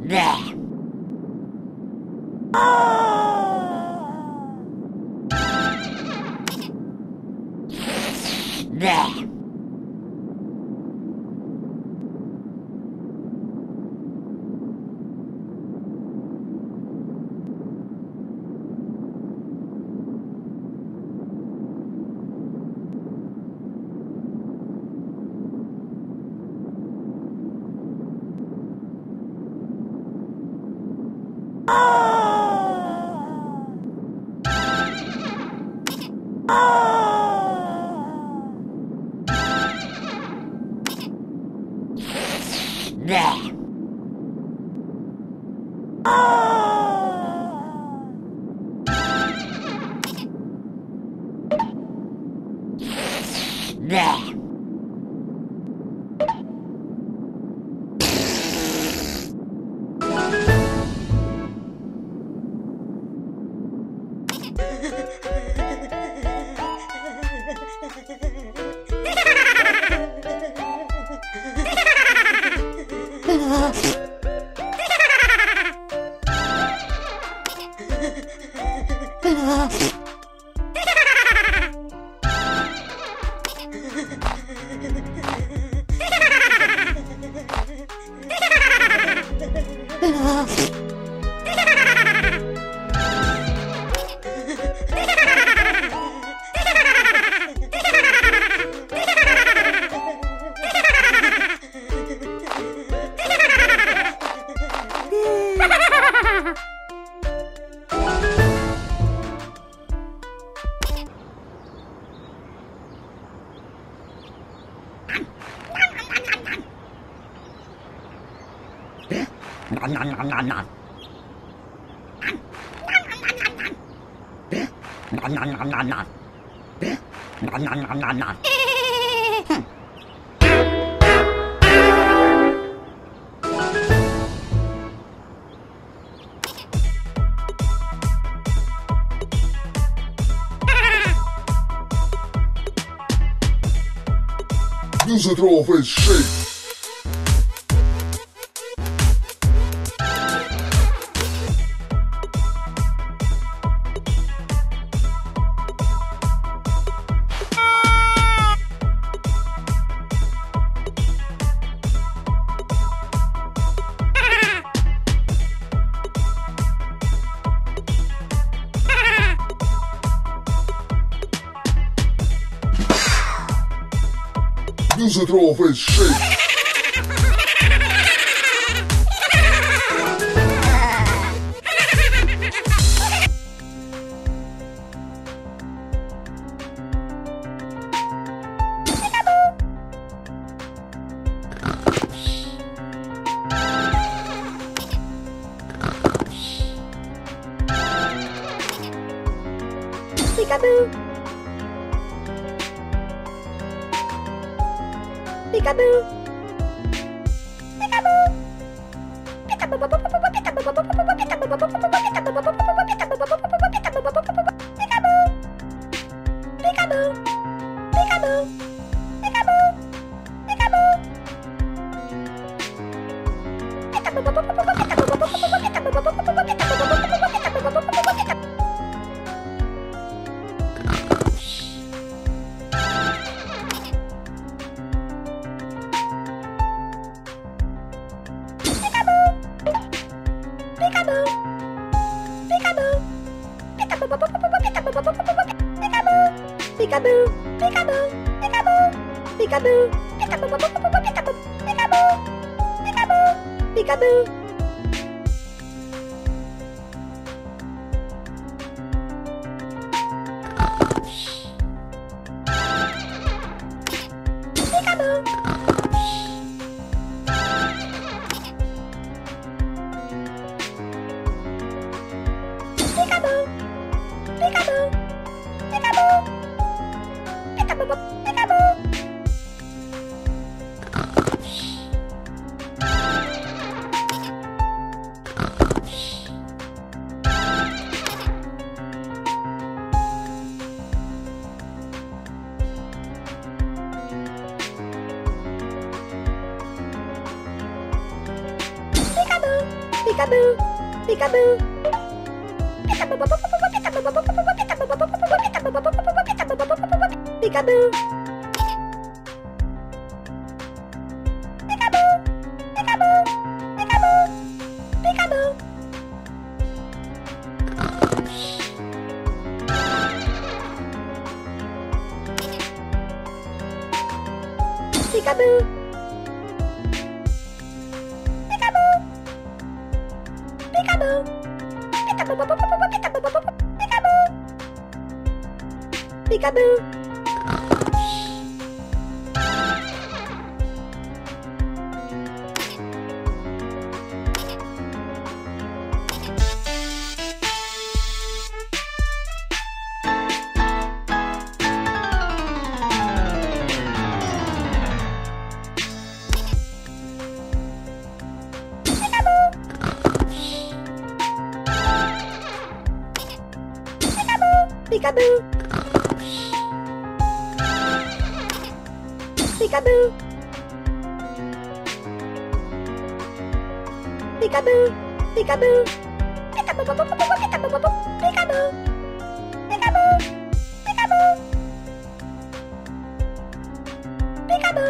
Bleh. Bleh. Bleh. Bleh. Use it over his shape. Use it over his shape. Peekaboo. Peekaboo. Peekaboo, peekaboo. Peekaboo. Peekaboo. Peekaboo. Peekaboo. Peekaboo. Peekaboo. Peekaboo. Peekaboo. Peekaboo. Peekaboo. Peekaboo. Peekaboo. Peekaboo. Peekaboo.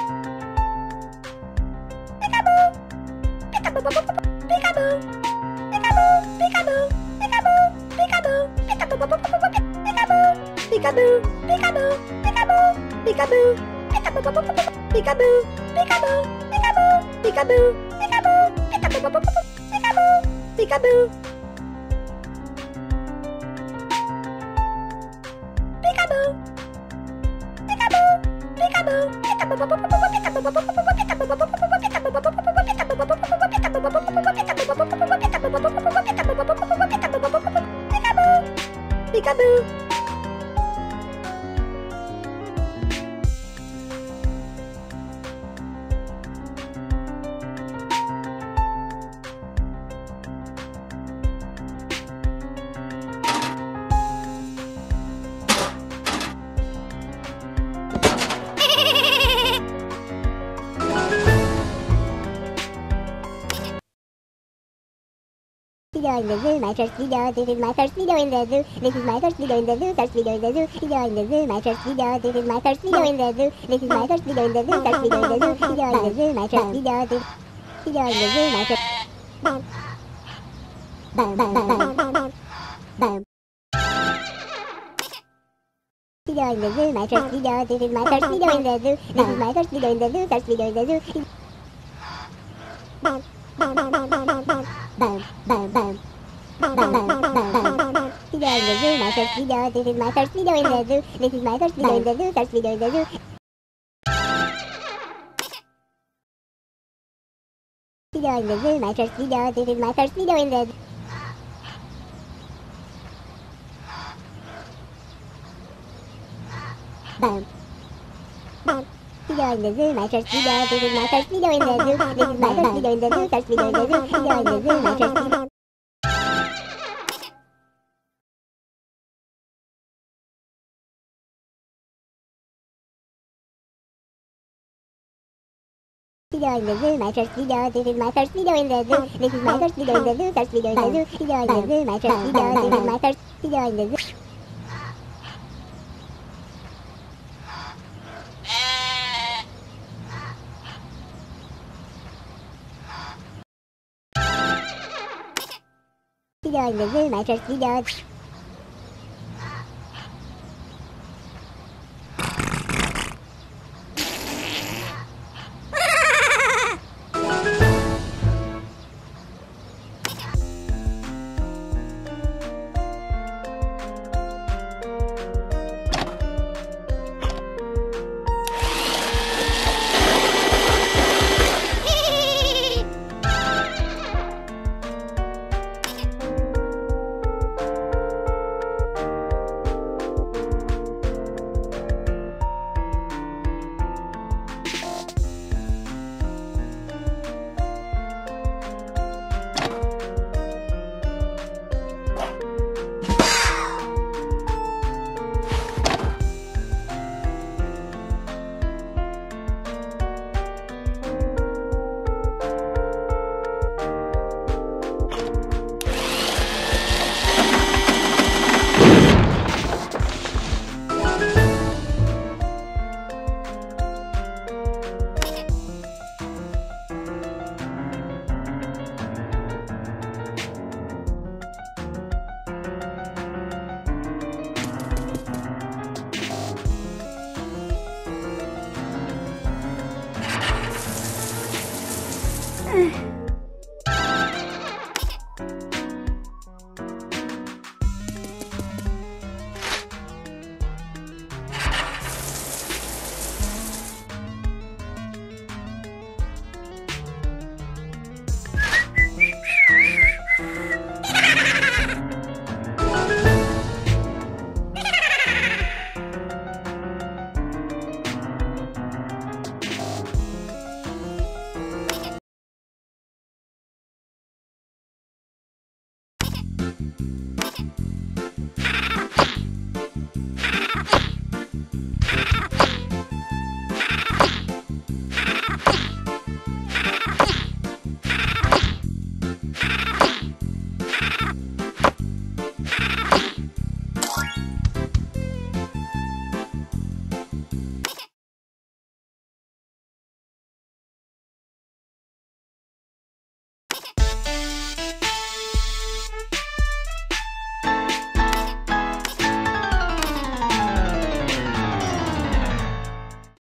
Peekaboo, peekaboo, peekaboo, peekaboo, peekaboo, peekaboo, peekaboo, peekaboo, peekaboo, peekaboo, peekaboo. Video in the zoo, my first video, this is my first video in the zoo, this is my first video in the zoo, first video in the zoo, video in the zoo, my first video, this is my first video in the zoo, this is my first video in the zoo, first video in the zoo, video in the zoo, my first video, this video in the zoo, my first boom, boom, boom, boom, boom, boom. Video in the zoo, my first video, this is my first video in the zoo, this is my first video in the zoo, first video in the zoo. Boom, boom, boom, boom, boom, boom, boom. Boom, boom, boom. Boom, boom, boom, boom, boom, boom. Video in the zoo, my first video, this is my first video in the zoo, this is my first video in the zoo, first video in the zoo. Video in the zoo, my first video, this is my first video in the zoo. Boom, boom. Video in the zoo, my first video, this is my first video in the zoo, this is my first video in the zoo, first video in the zoo, video in the zoo, my first video. Video in the zoo, my first video, this is my first video in the zoo, this is my first video in the zoo, first video in the zoo, video in the zoo, my first video, this is my first video in the zoo. Video in the zoo, my first video. Uh,